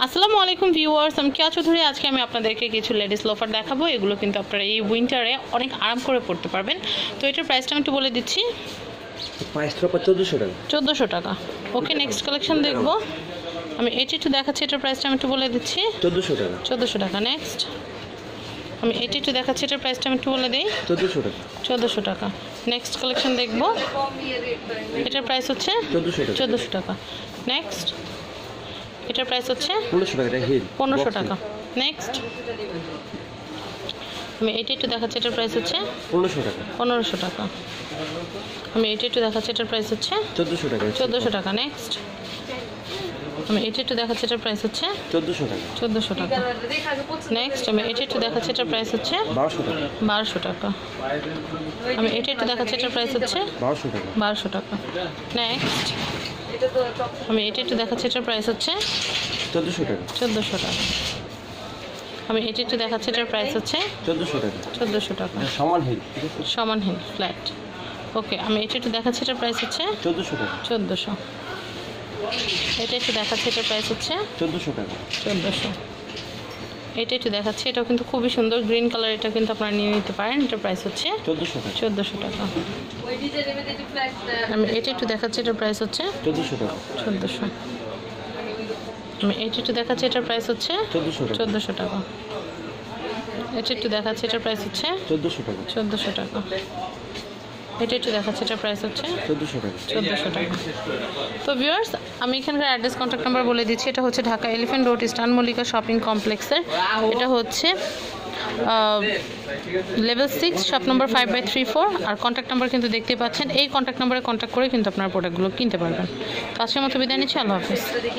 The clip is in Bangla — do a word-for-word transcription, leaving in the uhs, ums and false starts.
আসসালামু আলাইকুম ভিউয়ার্স, আমি কিয়া চৌধুরী। আজকে আমি আপনাদেরকে কিছু লেডিস লোফার দেখাবো। এগুলো কিন্তু আপনারা এই উইন্টারে অনেক আরাম করে পড়তে পারবেন। তো এটার প্রাইসটা আমি একটু বলে দিচ্ছি, চোদ্দোশো টাকা। চোদ্দোশো টাকা। ওকে, নেক্সট কালেকশন দেখবো। আমি এটি একটু দেখাচ্ছি, এটার প্রাইসটা আমি একটু বলে দিচ্ছি, চোদ্দোশো টাকা। চোদ্দোশো টাকা। নেক্সট আমি এটি একটু দেখাচ্ছি, এটার প্রাইসটা আমি একটু বলে দিই, চোদ্দোশো টাকা। চোদ্দোশো টাকা। নেক্সট কালেকশন দেখবো, এটার প্রাইস হচ্ছে চোদ্দোশো টাকা। চোদ্দোশো টাকা। নেক্সট এটার প্রাইস হচ্ছে পনেরোশো টাকা। হিল পনেরোশো টাকা। নেক্সট আমি এইটা একটু দেখাচ্ছি, এটার প্রাইস হচ্ছে পনেরোশো টাকা। পনেরোশো টাকা। আমি এইটা একটু দেখাচ্ছি, এটার প্রাইস হচ্ছে চোদ্দোশো টাকা। চোদ্দোশো টাকা। নেক্সট আমি এটা একটু দেখাচ্ছি, এটার প্রাইস হচ্ছে চোদ্দোশো টাকা। চোদ্দোশো টাকা। নেক্সট আমি এটা একটু দেখাচ্ছি, এটার প্রাইস হচ্ছে বারোশো টাকা। বারোশো টাকা। আমি এটা একটু দেখাচ্ছি, এটার প্রাইস হচ্ছে বারোশো টাকা। বারোশো টাকা। নেক্সট আমি এটা একটু দেখাচ্ছি, এটার প্রাইস হচ্ছে চোদ্দোশো টাকা। চোদ্দোশো টাকা। আমি এটা একটু দেখাচ্ছি, এটার প্রাইস হচ্ছে চোদ্দোশো টাকা। চোদ্দোশো টাকা। সমান হিল সমান হিল ফ্ল্যাট। ওকে, আমি এটা একটু দেখাচ্ছি, এটার প্রাইস হচ্ছে চোদ্দোশো টাকা। চোদ্দোশো। এটা একটু দেখাচ্ছি, এটার প্রাইস হচ্ছে চোদ্দোশো টাকা। চোদ্দোশো। এটা একটু দেখাচ্ছি, এটাও কিন্তু খুবই সুন্দর গ্রিন কালার। এটা কিন্তু আপনারা নিয়ে নিতে পারেন। এটার প্রাইস হচ্ছে চোদ্দোশো টাকা। চোদ্দোশো টাকা। আমি এটা একটু দেখাচ্ছি, এটার প্রাইস হচ্ছে চোদ্দোশো টাকা। চোদ্দোশো। আমি এটা একটু দেখাচ্ছি, এটার প্রাইস হচ্ছে চোদ্দোশো টাকা। চোদ্দোশো টাকা। এটা একটু দেখাচ্ছি, এটার প্রাইস হচ্ছে চোদ্দোশো টাকা। চোদ্দোশো টাকা। এটা একটু দেখাচ্ছি, এটার প্রাইস হচ্ছে চোদ্দোশো টাকা। চোদ্দোশো টাকা। তো ভিউয়ার্স, আমি এখানকার অ্যাড্রেস কন্ট্যাক্ট নাম্বার বলে দিচ্ছি। এটা হচ্ছে Dhaka elephant road, eastern Mallika shopping কমপ্লেক্সের। এটা হচ্ছে level six, shop number five by three four. আর কন্ট্যাক্ট নাম্বার কিন্তু দেখতে পাচ্ছেন। এই কন্ট্যাক্ট নাম্বারে কন্ট্যাক্ট করে কিন্তু আপনার প্রোডাক্টগুলো কিনতে পারবেন। তো আজকের মতো বিদায় নিচ্ছি, আল্লাহ হাফিজ।